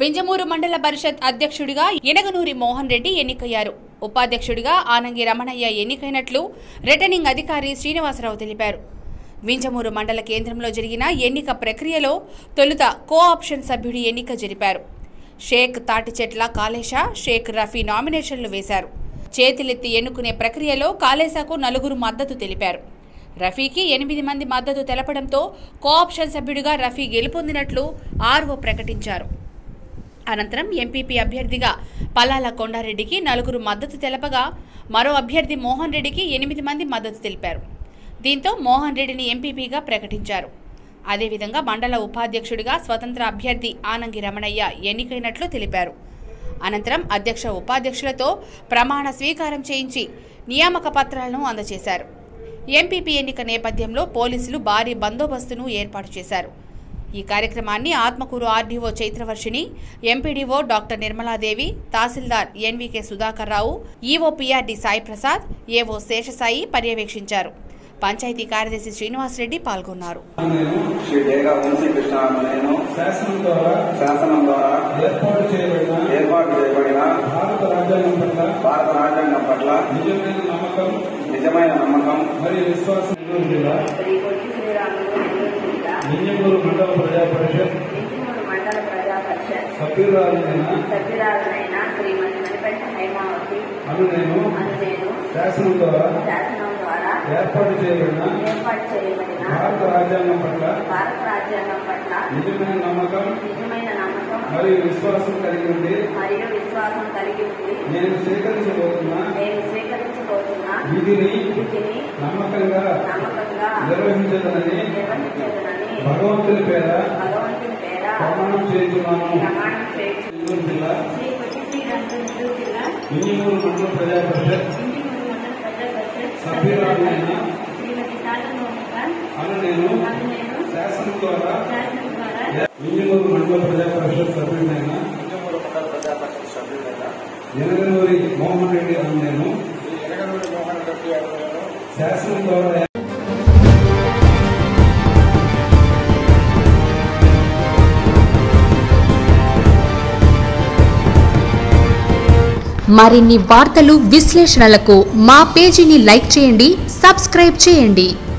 వింజమూరు మండల పరిషత్ అధ్యక్షుడిగా ఇనగనూరి మోహన్ రెడ్డి ఎన్నికయ్యారు. ఉపాధ్యక్షుడిగా ఆనంగి రమణయ ఎన్నికైనట్లు రిటర్నింగ్ అధికారి శ్రీనివాసరావు తెలిపారు. వింజమూరు మండల కేంద్రంలో జరిగిన ఎన్నిక ప్రక్రియలో తొలుత కో-ఆప్షన్ సభ్యుడి ఎన్నిక జరిపారు. షేక్ తాటిచెట్ల కాళేశ, షేక్ రఫీ నామినేషన్లు వేశారు. చేతులెత్తి ఎన్నుకునే ప్రక్రియలో కాళేశకు 4 మద్దతు తెలిపారు. రఫీకి 8 మంది మద్దతు తెలపడంతో కో-ఆప్షన్ సభ్యుడిగా రఫీ గెలుపొందినట్లు ఆర్ఓ ప్రకటించారు. అనంతరం ఎంపీపీ అభ్యర్థిగా పల్లాల కొండారెడ్డికి 4 మద్దతు తెలపగా మరో అభ్యర్థి మోహన్ రెడ్డికి 8 మంది మద్దతు తెలిపారు. దీంతో మోహన్ రెడ్డిని ఎంపీపీగా ప్రకటించారు. అదేవిధంగా మండల ఉపాధ్యక్షుడిగా స్వతంత్ర అభ్యర్థి ఆనంగి రమణయ్య ఎన్నికైనట్లు తెలిపారు. అనంతరం అధ్యక్ష ఉపాధ్యక్షులతో ప్రమాణ స్వీకారం చేయించి నియామక పత్రాలను అందజేశారు. ఎంపీపీ ఎన్నిక నేపథ్యంలో పోలీసులు భారీ బందోబస్తును ఏర్పాటు చేశారు. ఈ కార్యక్రమాన్ని Atmakur RDO Chaitravarshini, MPDO doctor Nirmaladevi, tahsildar NVK Sudhakar Rao, EO PRD Sai Prasad, AO Seshasai పర్యవేక్షించారు. పంచాయతీ కార్యదర్శి శ్రీనివాసరెడ్డి పాల్గొన్నారు. భారత రాజ్యాంగం పట్ల నిజమైన నమ్మకం మరియు విశ్వాసం వింజమూరు మండల ప్రజా పరిషత్ సభ్యురాలైన శ్రీమతి మణిపెట్ట హైమావతి అను నేను శాసనం ద్వారా ఏర్పాటు చేయబడిన భారత రాజ్యాంగం పట్ల నిజమైన నమ్మకం మరియు విశ్వాసం కలిగి ఉండి నేను స్వీకరించబోతున్న విధిని నమ్మకంగా నిర్వహించదనని భగవంతుని పేర ప్రమాణం చేస్తున్నాను. వింజమూరు మండల ప్రజా పరిషత్ సభ్యురాలైన అను నేను శాసనం ద్వారా వింజమూరు మండల ప్రజా పరిషత్ సభ్యుడైన ఇనగనూరి మోహన్ రెడ్డి అను నేను శాసనం ద్వారా మరిన్ని వార్తలు విశ్లేషణలకు మా పేజీని లైక్ చేయండి, సబ్స్క్రైబ్ చేయండి.